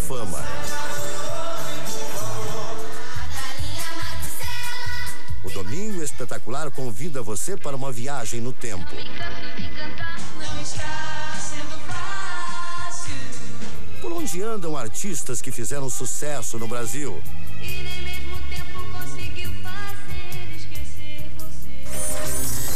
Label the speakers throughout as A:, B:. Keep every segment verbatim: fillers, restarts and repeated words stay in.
A: fama. O Domingo Espetacular convida você para uma viagem no tempo. Por onde andam artistas que fizeram sucesso no Brasil?
B: E nem mesmo o tempo conseguiu fazer esquecer você.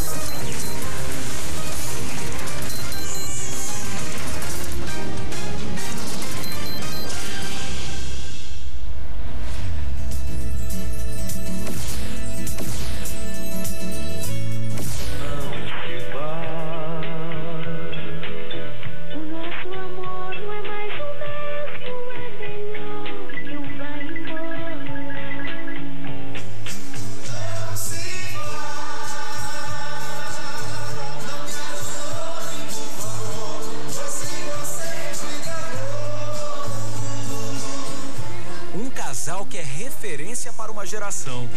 C: Que é referência para uma geração.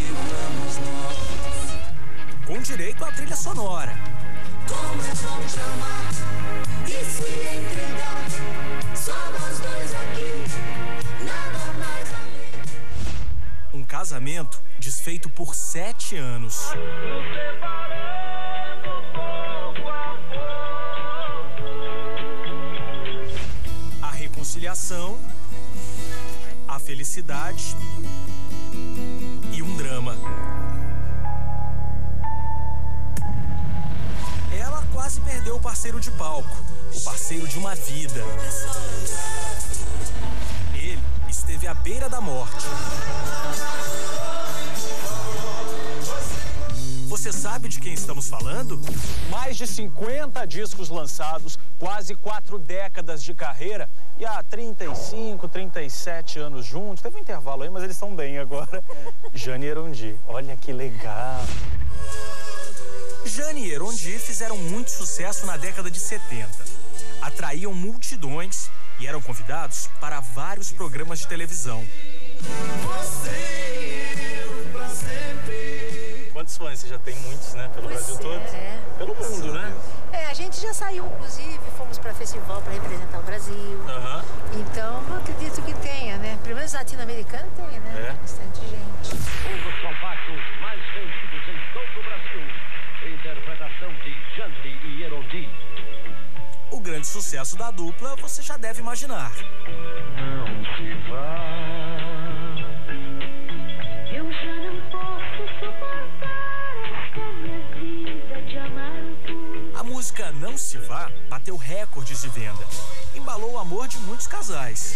C: Com direito à trilha sonora.
B: Como é bom te amar e se entregar. Só nós dois aqui, nada mais além.
C: Um casamento desfeito por sete anos. A reconciliação, a felicidade e um drama. Ela quase perdeu o parceiro de palco, o parceiro de uma vida. Ele esteve à beira da morte. Você sabe de quem estamos falando?
D: Mais de cinquenta discos lançados, quase quatro décadas de carreira e há trinta e cinco, trinta e sete anos juntos. Teve um intervalo aí, mas eles estão bem agora. Jane e Erondi, olha que legal.
C: Jane e Erondi fizeram muito sucesso na década de setenta. Atraíam multidões e eram convidados para vários programas de televisão.
B: Você e eu pra sempre.
D: Quantos fãs? Você já tem muitos, né? Pelo
E: Pois
D: Brasil
E: é,
D: todo?
E: é.
D: Pelo mundo, né?
E: É, a gente já saiu, inclusive, fomos para festival para representar o Brasil.
D: Aham.
E: Então, eu acredito que tenha, né? Pelo menos latino-americano tem, né?
D: É.
E: Bastante gente.
F: Um dos compactos mais vendidos em todo o Brasil. Interpretação de Jane e Erondi.
C: O grande sucesso da dupla você já deve imaginar.
F: Não se vá.
B: Eu já não posso suportar esta minha vida de amargo.
C: A música Não Se Vá bateu recordes de venda. Embalou o amor de muitos casais.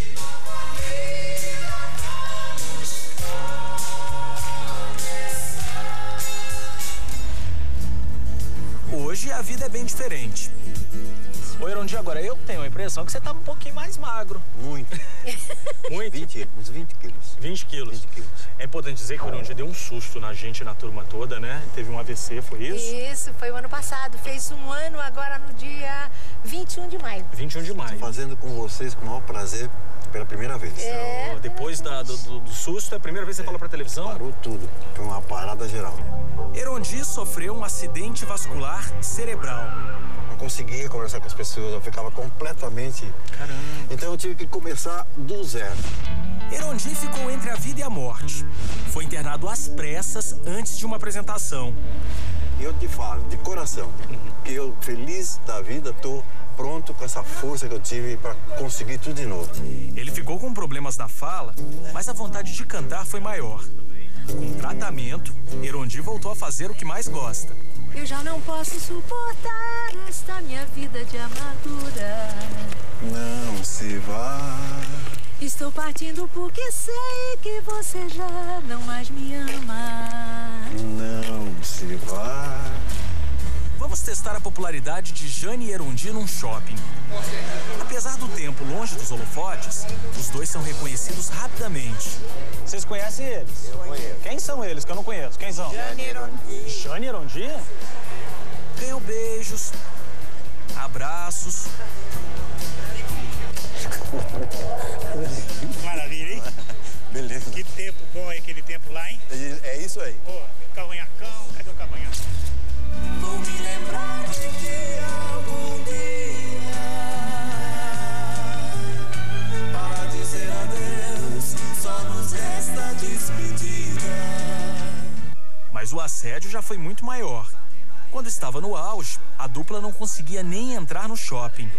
C: Hoje a vida é bem diferente.
D: Ô, Erondi, agora eu tenho a impressão que você tá um pouquinho mais magro.
G: Muito.
D: Muito?
G: vinte, uns vinte quilos.
D: vinte quilos.
G: vinte quilos.
D: É importante dizer que o Erondi deu um susto na gente, na turma toda, né? Teve um A V C, foi isso?
E: Isso, foi o ano passado. Fez um ano agora no dia vinte e um de maio.
D: vinte e um de maio.
G: Fazendo com vocês com o maior prazer pela primeira vez.
E: É,
D: Então, depois da, do, do- do susto, é a primeira vez que você fala pra televisão?
G: Parou tudo. Foi uma parada geral.
C: Erondi sofreu um acidente vascular cerebral.
G: Não conseguia conversar com as pessoas, eu ficava completamente...
D: Caramba.
G: Então eu tive que começar do zero.
C: Erondi ficou entre a vida e a morte. Foi internado às pressas antes de uma apresentação.
G: E eu te falo, de coração, que eu, feliz da vida, tô pronto com essa força que eu tive para conseguir tudo de novo.
C: Ele ficou com problemas na fala, mas a vontade de cantar foi maior. Com tratamento, Erondi voltou a fazer o que mais gosta.
B: Eu já não posso suportar esta minha vida de amargura.
G: Não se vá.
B: Estou partindo porque sei que você já não mais me ama.
G: Não se vá.
C: Vamos testar a popularidade de Jane e Erondi num shopping. Apesar do tempo longe dos holofotes, os dois são reconhecidos rapidamente.
D: Vocês conhecem eles?
G: Eu conheço.
D: Quem são eles que eu não conheço? Quem são?
E: Jane e Erondi.
D: Jane e Erondi?
C: Ganham beijos, abraços.
H: Maravilha, hein?
G: Beleza.
H: Que tempo bom é aquele tempo lá, hein?
G: É isso aí.
H: Pô, cavanhacão, cadê o cavanhaco?
B: Vou me lembrar de que algum dia para dizer adeus.
C: rádio já foi muito maior. Quando estava no auge, a dupla não conseguia nem entrar no shopping.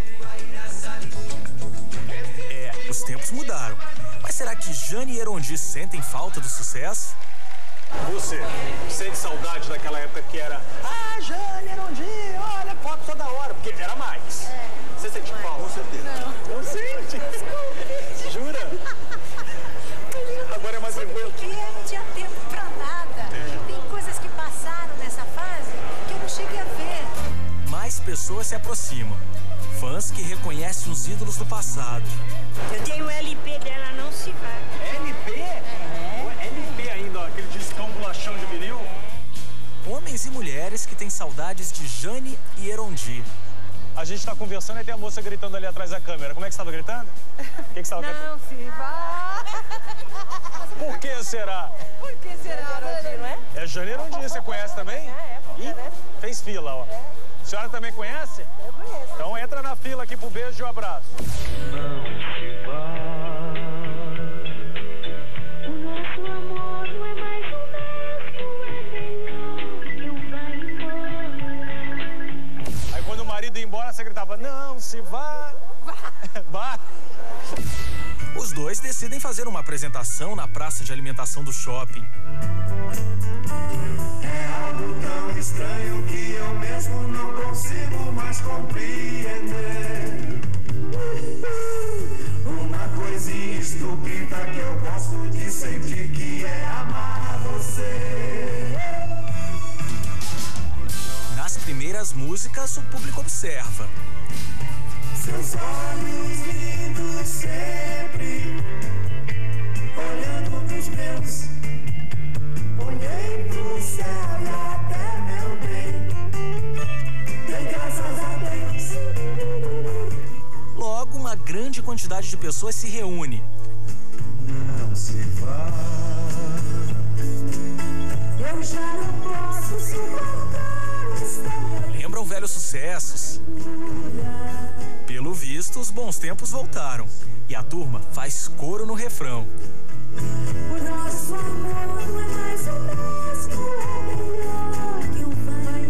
C: É, os tempos mudaram. Mas será que Jane e Erondi sentem falta do sucesso?
D: Você sente saudade daquela época que era ah, Jane, Erondi, olha, foto toda hora, porque era mais. É. Você sente falta?
G: Com certeza.
D: Não, não sente? Jura? Agora é mais tranquilo.
E: Porque não tinha tempo pra nada. É. Tem coisas que passaram nessa fase que eu não cheguei a ver.
C: Mais pessoas se aproximam. Fãs que reconhecem os ídolos do passado.
I: Eu tenho o L P dela, Não Se Vai.
D: L P? É. L P ainda, ó, aquele discão bolachão de vinil.
C: Homens e mulheres que têm saudades de Jane e Erondi.
D: A gente tá conversando e tem a moça gritando ali atrás da câmera. Como é que você estava gritando? O que, que você estava gritando?
E: Não se vá.
D: Por que será?
E: Por que será, Erondi, não é?
D: É Jane e Erondi, você conhece também?
E: É, é.
D: Ih,
E: né?
D: fez fila, ó.
E: É.
D: A senhora também conhece?
E: Eu conheço.
D: Então entra na fila aqui pro beijo e o abraço.
F: Não se vá.
B: O nosso amor não é mais o mesmo, é melhor que eu vá embora.
D: Aí quando o marido ia embora, você gritava, não se vá. Vá.
C: Os dois decidem fazer uma apresentação na praça de alimentação do shopping.
J: É algo tão estranho que eu mesmo não consigo mais compreender. Uma coisinha estúpida que eu gosto de sentir, que é amar você.
C: Nas primeiras músicas, o público observa.
J: Seus olhos lindos sempre olhando pros meus. Olhei pro céu e até meu bem, dei graças a Deus.
C: Logo, uma grande quantidade de pessoas se reúne.
J: Não se vá, eu já não posso suportar esta.
C: Lembram velhos sucessos. Pelo visto, os bons tempos voltaram. E a turma faz coro no refrão.
B: O nosso amor não é mais o mesmo, é melhor que eu vá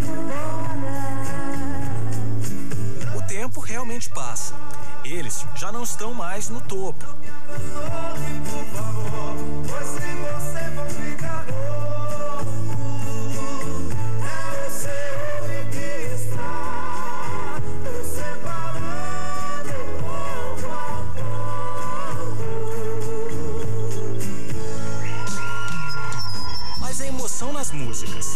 B: embora.
C: O tempo realmente passa. Eles já não estão mais no topo.
J: Por favor, pois sem você vou ficar louco. É o seu homem que está nos separando pouco a pouco.
C: Mas a emoção nas músicas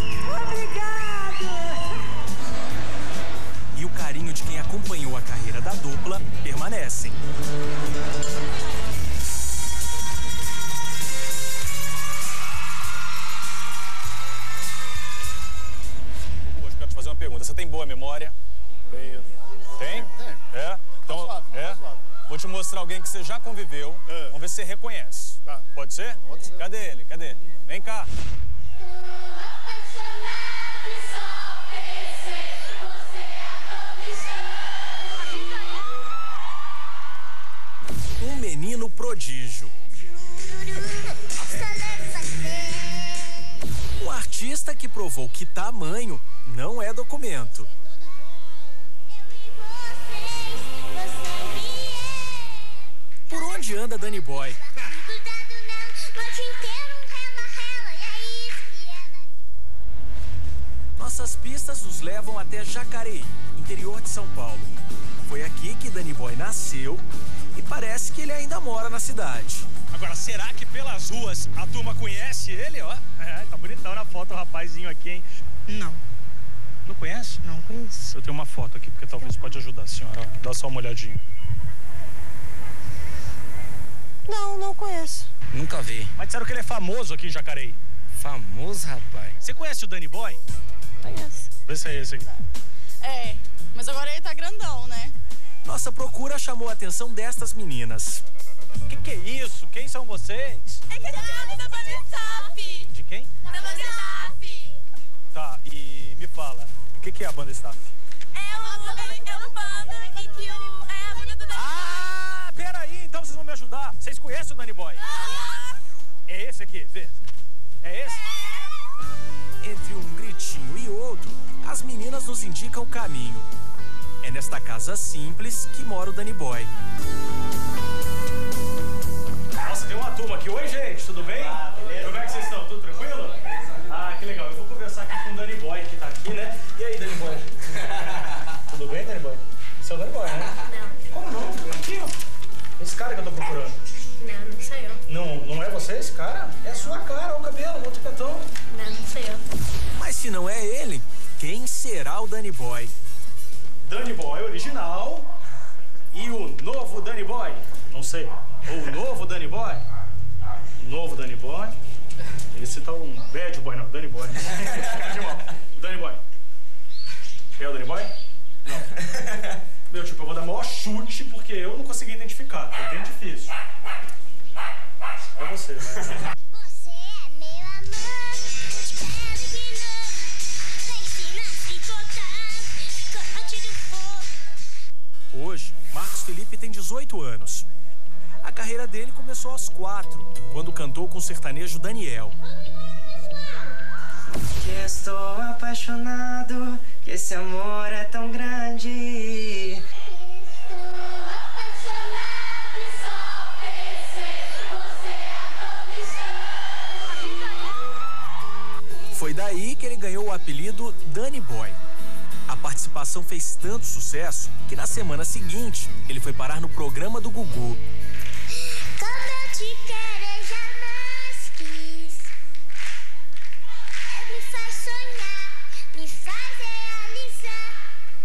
C: e o carinho de quem acompanhou a carreira da dupla permanecem.
D: Hoje eu quero te fazer uma pergunta. Você tem boa memória?
G: Tenho.
D: Tem?
G: Tem.
D: É? Então,
G: suave,
D: é?
G: tá suave.
D: Vou te mostrar alguém que você já conviveu.
G: É.
D: Vamos ver se você reconhece.
G: Tá.
D: Pode ser?
G: Pode ser.
D: Cadê ele? Cadê? Vem cá. Um menino prodígio. Um artista que provou que tamanho não é documento. Por onde anda Danny Boy? Nossas pistas nos levam até Jacareí, interior de São Paulo. Foi aqui que Danny Boy nasceu e parece que ele ainda mora na cidade. Agora, será que pelas ruas a turma conhece ele, ó? É, tá bonitão na foto o rapazinho aqui, hein?
I: Não,
D: Não conhece?
I: não conheço.
D: Eu tenho uma foto aqui, porque talvez pode ajudar a senhora. Ó. Dá só uma olhadinha.
I: Não, não conheço.
K: Nunca vi.
D: Mas disseram que ele é famoso aqui em Jacareí.
K: Famoso, rapaz.
D: Você conhece o Danny Boy?
I: Conheço.
D: Vê se é esse aqui.
I: É, mas agora ele tá grandão, né?
C: Nossa procura chamou a atenção destas meninas.
D: Que que é isso? Quem são vocês?
I: É que a gente é da banda Staff.
D: De quem?
I: Da banda Staff.
D: Tá, e me fala, o que que é a banda Staff?
I: É uma banda, é uma banda e que o, é a banda do Danny
D: Ah, peraí, então vocês vão me ajudar. Vocês conhecem o Danny Boy?
I: Boy.
D: É esse aqui, vê. É esse?
C: Entre um gritinho cantinho e outro, as meninas nos indicam o caminho. É nesta casa simples que mora o Danny Boy.
D: Nossa, tem uma turma aqui. Oi, gente, tudo bem? Ah, beleza. Como é que vocês estão? Tudo tranquilo? Ah, que legal. Eu vou conversar aqui com o Danny Boy, que tá aqui, né? E aí, Danny Boy? Tudo bem, Danny Boy? Você é o Danny Boy, né?
I: Não.
D: Como não? Aqui, ó. Esse cara que eu tô procurando.
I: Não, não sou eu.
D: Não, não é você esse cara? É a sua cara, o cabelo, o outro petão.
I: Não, não sou eu.
C: Mas se não é ele, quem será o Danny Boy?
D: Danny Boy original e o novo Danny Boy. Não sei. Ou o novo Danny Boy. Novo Danny Boy. Esse tá um bad boy, não. Danny Boy. Cara de mal. O Danny Boy. É o Danny Boy? Não. Meu, tipo, eu vou dar maior chute porque eu não consegui identificar. É bem difícil. É você, né?
B: Você é meu amor, espero de novo. Vem se matricotar, corte do fogo.
C: Hoje, Marcos Felipe tem dezoito anos. A carreira dele começou aos quatro, quando cantou com o sertanejo Daniel.
L: Que estou apaixonado, que esse amor é tão grande.
C: Foi daí que ele ganhou o apelido Danny Boy. A participação fez tanto sucesso que na semana seguinte ele foi parar no programa do Gugu.
B: Como eu te quero, eu jamais quis. É, me faz sonhar, me faz realizar.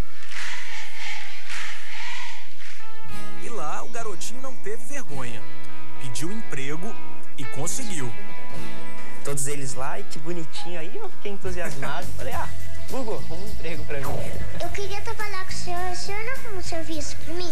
C: E lá o garotinho não teve vergonha. Pediu emprego e conseguiu.
L: Todos eles lá, e que bonitinho. Aí eu fiquei entusiasmado. Falei, ah, Gugu, arruma um emprego pra mim.
B: Eu queria trabalhar com o senhor, o senhor não arruma um serviço pra mim?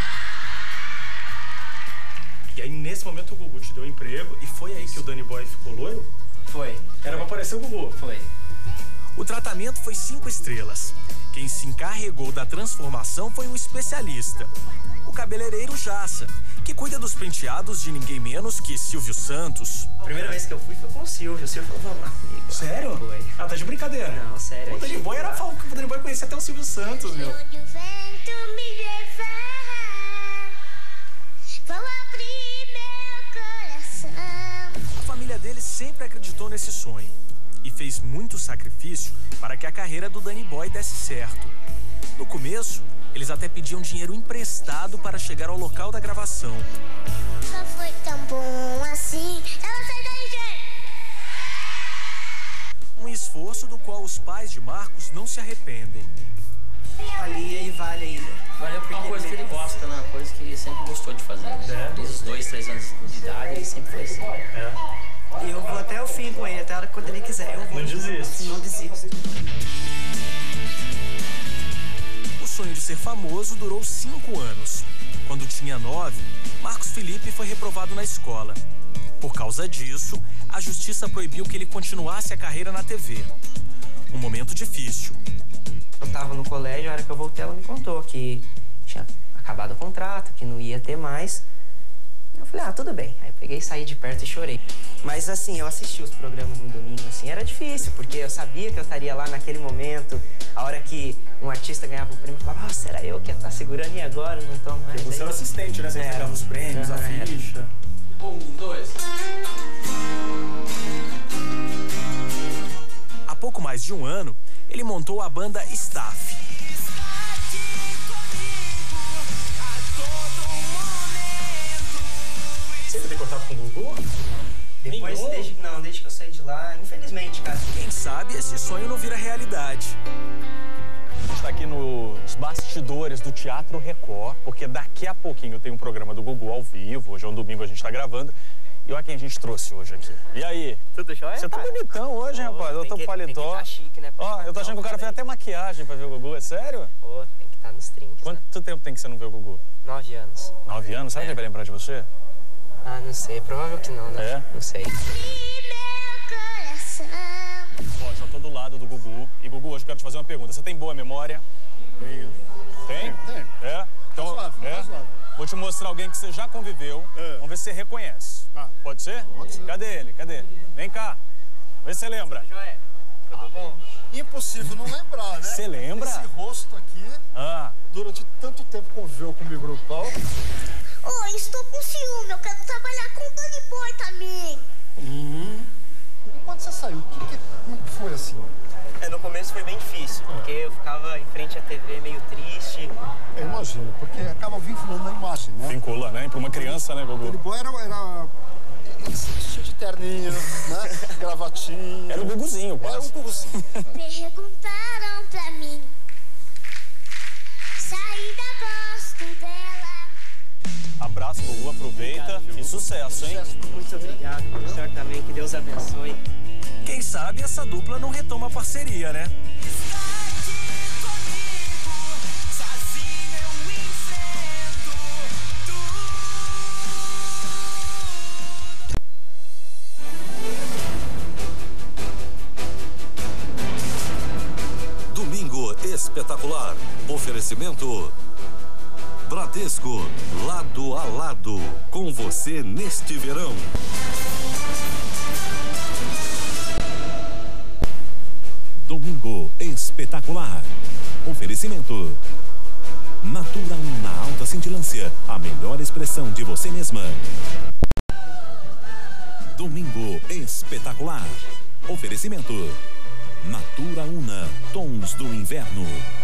D: E aí, nesse momento, o Gugu te deu emprego e foi aí que o Danny Boy ficou loiro?
L: Foi.
D: Era pra aparecer o Gugu?
L: Foi.
C: O tratamento foi cinco estrelas. Quem se encarregou da transformação foi um especialista, o cabeleireiro Jaça, que cuida dos penteados de ninguém menos que Silvio Santos.
L: A primeira vez que eu fui foi com o Silvio. O Silvio falou, vamos lá comigo.
D: Sério?
L: Foi.
D: Ah, tá de brincadeira.
L: Não, sério.
D: O Danny Boy era falando que o Danny Boy conhecia até o Silvio Santos, meu.
B: Onde o vento me levar, vou abrir meu coração.
C: A família dele sempre acreditou nesse sonho e fez muito sacrifício para que a carreira do Danny Boy desse certo. No começo, eles até pediam dinheiro emprestado para chegar ao local da gravação.
B: Nunca foi tão bom assim. Ela sai daí, gente!
C: Um esforço do qual os pais de Marcos não se arrependem.
L: Valia e vale ainda.
K: Valeu porque é uma coisa que ele gosta, né? Uma coisa que ele sempre gostou de fazer.
D: É.
K: Desde os dois, três anos de idade, ele sempre foi assim.
D: É.
L: E eu vou até o fim com ele, até a hora quando ele quiser. Eu vou.
D: Não desiste.
L: Não desisto.
C: O sonho de ser famoso durou cinco anos. Quando tinha nove, Marcos Felipe foi reprovado na escola. Por causa disso, a justiça proibiu que ele continuasse a carreira na T V. Um momento difícil.
L: Eu tava no colégio, a hora que eu voltei, ela me contou que tinha acabado o contrato, que não ia ter mais. Eu falei, ah, tudo bem. Aí eu peguei, saí de perto e chorei. Mas assim, eu assisti os programas no domingo, assim, era difícil, porque eu sabia que eu estaria lá naquele momento, a hora que um artista ganhava o prêmio, eu falava, nossa, era eu que ia estar segurando e agora não tô mais.
D: Você era assistente, né? Você
L: Era.
D: pegava os prêmios, a
L: Era.
D: ficha.
K: Um, dois.
C: Há pouco mais de um ano, ele montou a banda Staff.
D: Você tem contato com o Gugu?
L: Depois,
D: Nenhum?
L: desde, não, desde que eu saí de lá, infelizmente, cara.
C: Quem sabe esse sonho não vira realidade.
D: A gente tá aqui nos bastidores do Teatro Record, porque daqui a pouquinho tem um programa do Gugu ao vivo. Hoje é um domingo, a gente tá gravando. E olha quem a gente trouxe hoje aqui. E aí?
L: Tudo jóia?
D: Você tá
L: cara?
D: bonitão hoje, hein,
L: Pô,
D: rapaz? Eu
L: tem
D: tô
L: que-
D: paletó.
L: Tem que tá chique, né?
D: Ó, eu tô achando que o cara fez até maquiagem pra ver o Gugu, é sério?
L: Pô, tem que estar nos trinques, né?
D: Quanto tempo tem que você não vê o Gugu?
L: Nove anos.
D: Nove anos? Sabe
L: É.
D: quem vai lembrar de você?
L: Ah, não sei. Provável que não, né?
D: É?
L: Não sei.
B: Abrir meu coração.
D: Ó, já tô do lado do Gugu. E, Gugu, hoje eu quero te fazer uma pergunta. Você tem boa memória?
G: Tenho.
D: Tem?
G: Tenho.
D: É? Então,
G: Razoável,
D: é?
G: razoável.
D: Vou te mostrar alguém que você já conviveu.
G: É.
D: Vamos ver se você reconhece.
G: Tá.
D: Pode ser?
G: Pode ser.
D: Cadê ele? Cadê? Vem cá. Vê se você lembra.
L: Joé,
G: tudo bom? Impossível não lembrar, né?
D: Você lembra?
G: Esse rosto aqui,
D: ah.
G: durante tanto tempo conviveu comigo no palco.
B: Oi, estou com ciúme, eu quero trabalhar com o Danny Boy também.
G: Uhum. E quando você saiu, o que, que como foi assim?
L: É, no começo foi bem difícil, porque eu ficava em frente à T V meio triste.
G: Eu imagino, porque acaba vinculando na imagem, né?
D: Vincula, né? Para uma criança, né, Gugu?
G: O Danny Boy era... era... Ele se vestia de terninho, né? Gravatinho.
D: Era o Guguzinho, quase.
G: Era o Guguzinho.
B: Perguntaram pra mim se ainda gosto dela.
D: Abraço, Gugu, aproveita e sucesso, hein?
L: Muito obrigado, o senhor também, que Deus abençoe.
C: Quem sabe essa dupla não retoma a parceria, né?
A: Domingo espetacular. Oferecimento Bradesco, lado a lado, com você neste verão.
M: Domingo espetacular. Oferecimento Natura Una Alta Cintilância, a melhor expressão de você mesma. Domingo espetacular. Oferecimento Natura Una, tons do inverno.